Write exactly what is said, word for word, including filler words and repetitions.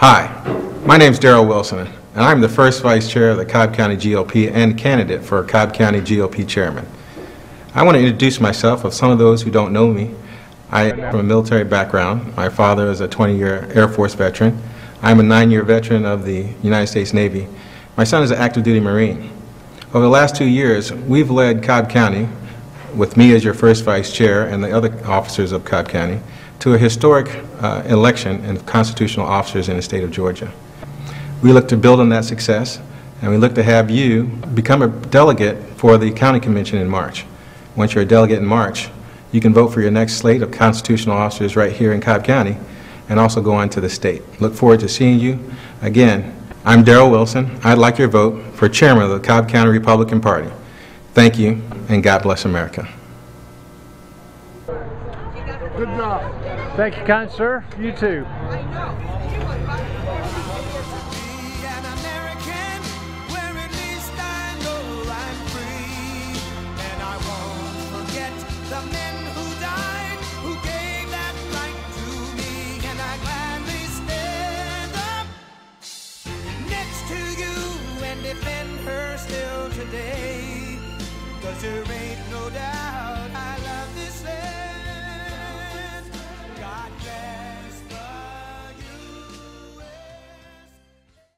Hi, my name is Darryl Wilson, and I'm the first Vice Chair of the Cobb County G O P and candidate for Cobb County G O P Chairman. I want to introduce myself of some of those who don't know me. I am from a military background. My father is a twenty-year Air Force veteran. I'm a nine-year veteran of the United States Navy. My son is an active duty Marine. Over the last two years, we've led Cobb County, with me as your first Vice Chair and the other officers of Cobb County, to a historic uh, election of constitutional officers in the state of Georgia. We look to build on that success, and we look to have you become a delegate for the county convention in March. Once you're a delegate in March, you can vote for your next slate of constitutional officers right here in Cobb County, and also go on to the state. Look forward to seeing you. Again, I'm Darryl Wilson. I'd like your vote for chairman of the Cobb County Republican Party. Thank you, and God bless America. Good job. Thank you, kind sir. You too.